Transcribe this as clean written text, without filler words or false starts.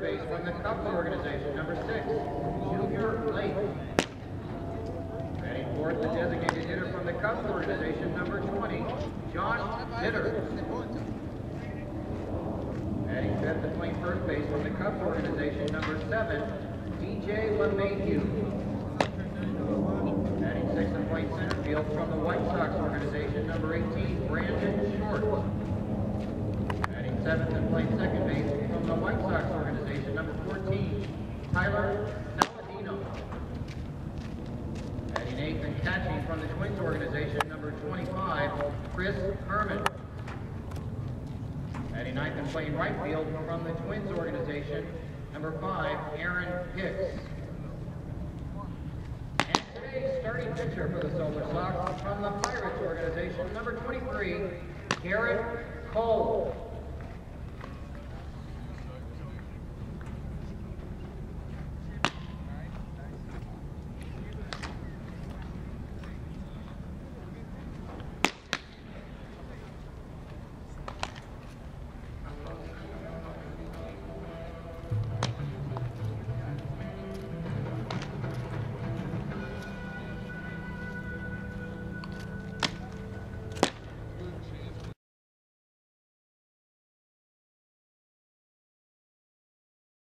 third base from the Cubs organization, number 6, Junior Lake. Batting fourth, the designated hitter from the Cubs organization, number 20, Josh Bitter. Batting fifth and playing first base from the Cubs organization, number 7, DJ LeMahieu. Batting sixth and playing center field from the White Sox organization, number 18, Brandon Short. Batting seventh and playing second base from the White Sox organization, number 14, Tyler Saladino. Batting eighth and catching from the Twins organization, number 25, Chris Herman. Batting ninth and playing right field from the Twins organization, number 5, Aaron Hicks. And today's starting pitcher for the Solar Sox from the Pirates organization, number 23, Gerrit Cole.